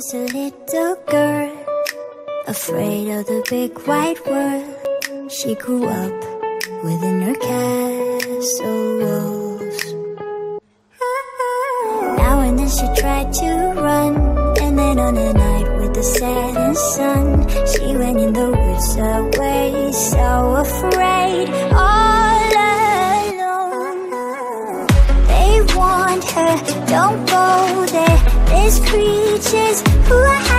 was a little girl, afraid of the big white world. She grew up within her castle walls. Now and then she tried to run, and then on a night with the setting sun, she went in the woods away, so afraid, all alone. They warned her, don't go there, there's creatures who are